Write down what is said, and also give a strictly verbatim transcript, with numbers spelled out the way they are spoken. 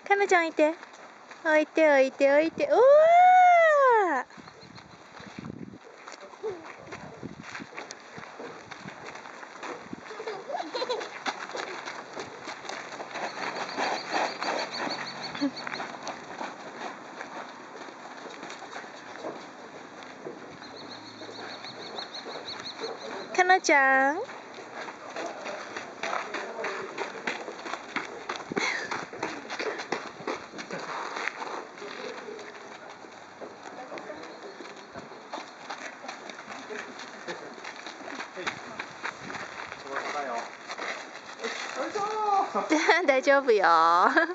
かなちゃん置いて置いて置いて置いて。うわかなちゃん大丈夫よ。